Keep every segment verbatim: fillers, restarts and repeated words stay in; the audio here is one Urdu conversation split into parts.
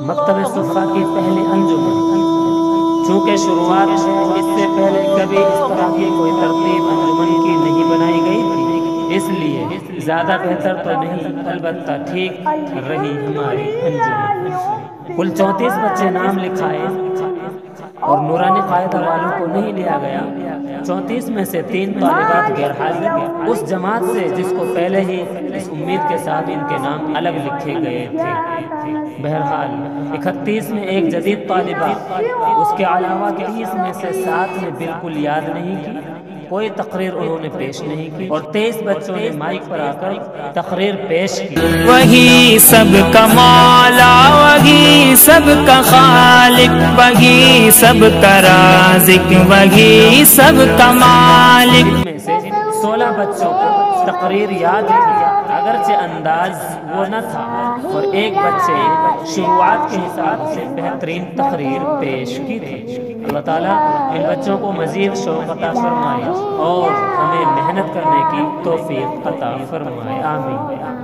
مکتب صفا کی پہلی انجمن چونکہ شروعات ہے، اس سے پہلے کبھی اس طرح کی کوئی ترتیب انجمن کی نہیں بنائی گئی تھی، اس لیے زیادہ بہتر تو نہیں، البتہ ٹھیک رہی ہماری انجمن۔ کل چونتیس بچے نام لکھائے اور نورانی قاعدہ والوں کو نہیں لیا گیا۔ چونتیس میں سے تین طالبات غیر حاضر، اس جماعت سے جس کو پہلے ہی اس امید کے ساتھ ان کے نام الگ لکھے گئے تھے۔ بہرحال اکتیس میں ایک جدید طالبہ، اس کے علاوہ تیس میں سے سات نے بالکل یاد نہیں کی، کوئی تقریر انہوں نے پیش نہیں کی، اور تیئیس بچوں نے مائک پر آ کر تقریر پیش کی۔ وہی سب کا مولا، وہی سب کا خالق، وہی سب کا رازق، وہی سب کا مالک۔ میں سے سولہ بچوں کو تقریر یاد تھی، اگرچہ انداز وہ نہ تھا، اور ایک بچے شروعات کے حساب سے بہترین تقریر پیش کی تھی۔ اللہ تعالیٰ ان بچوں کو مزید شوق عطا فرمائے اور ہمیں محنت کرنے کی توفیق عطا فرمائے، آمین۔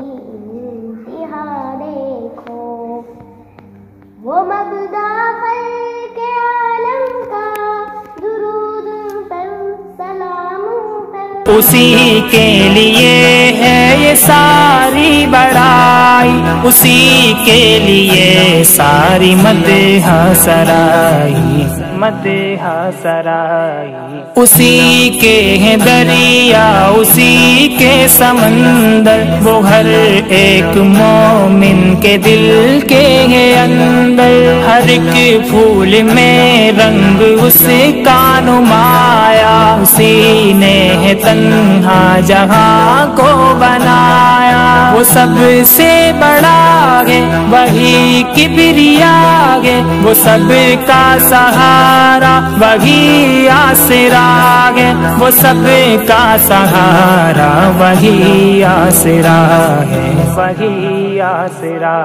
وہ مبدا خلق عالم کا، درود پر سلام پر، اسی کے لیے ہے یہ ساری بڑائی، اسی کے لیے ساری مدح سرائی، مدح سرائی۔ اسی کے ہیں دریا، اسی کے سمندر، وہ ہر ایک مومن کے دل کے ہے اندر، ہر ایک پھول میں رنگ اس کا نمایا، اسی نے ہے تنہا جہاں کو بنایا، وہ سب سے بڑا ہے وہی کبریا ہے، وہ سب کا سہارا وہی آسرا ہے، وہ سب کا سہارا وہی آسرا ہے، وہی آسرا۔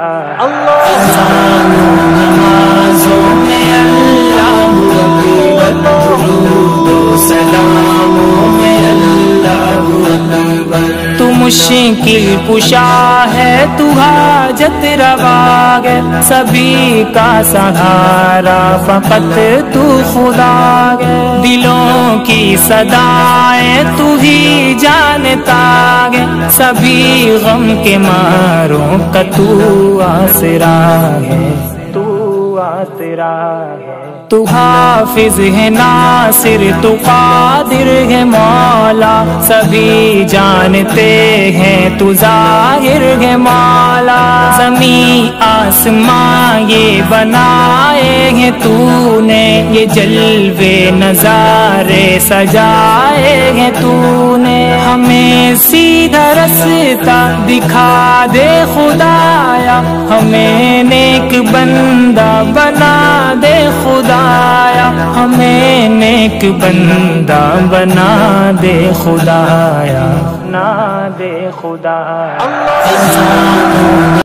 نمازوں میں اللہ اکبر، درود و سلاموں میں اللہ اکبر، تو مشکل کشا ہے، تو حاجت روا ہے، سبھی کا سہارا فقط تو خدا ہے، دلوں کی صدائیں تو ہی جانتا ہے، سبھی غم کے ماروں کا تو آسرا ہے، تو آسرا ہے۔ تو حافظ ہے ناصر، تو قادر ہے مولا، سبھی جانتے ہیں تو ظاہر ہے مولا، زمین آسمان یہ بنائے ہیں تو نے، یہ جلوے نظارے سجائے ہیں تو نے، ہمیں سیدھا رستہ دکھا دے خدایا، ہمیں نیک بندہ بنا دے خدایا، ہمیں نیک بندہ بنا دے خدایا، بنا دے خدایا۔